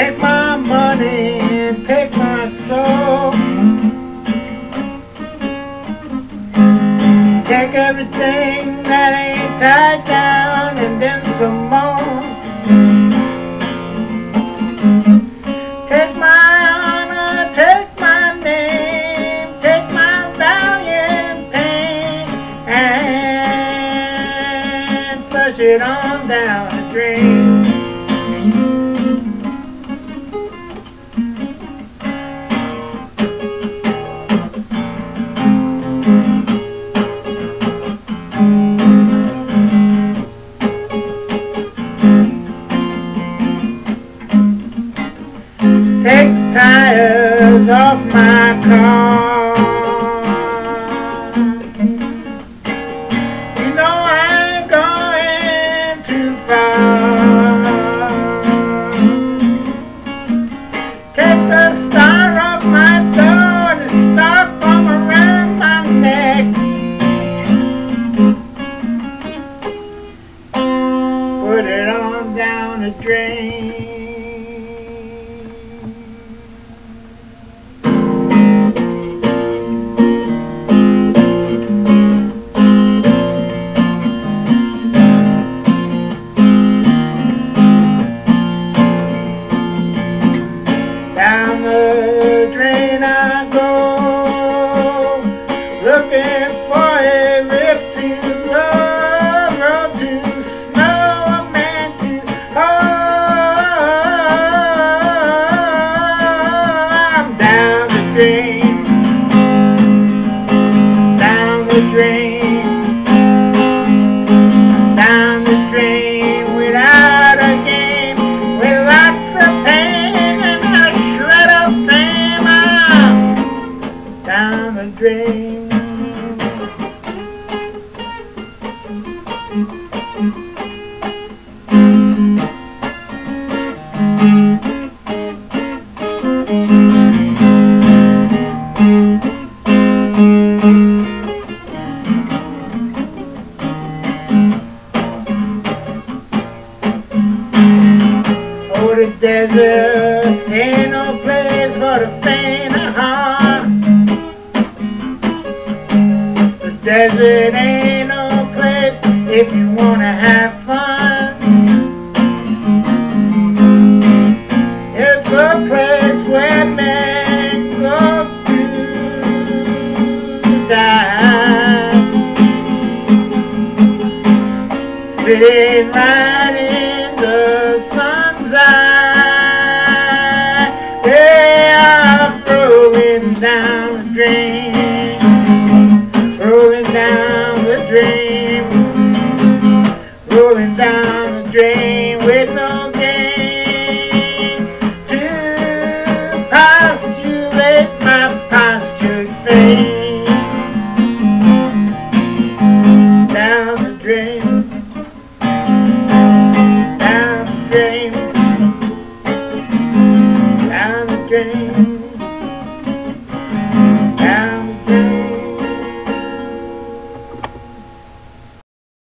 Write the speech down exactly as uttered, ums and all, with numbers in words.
Take my money and take my soul. Take everything that ain't tied down and then some more. Take my honor, take my name, take my valiant pain, and flush it on down the drain. Take tires off my car. You know I ain't going too far. Take the star off my door and the star from around my neck. Put it on down the drain. Down the drain I go, looking for a rip to love, road to snow, a man to hold. I'm down the drain, down the drain, down the drain without a game, with lots of pain. Down the drain. Oh, the desert ain't no place for the faint of heart. Desert ain't no place if you wanna have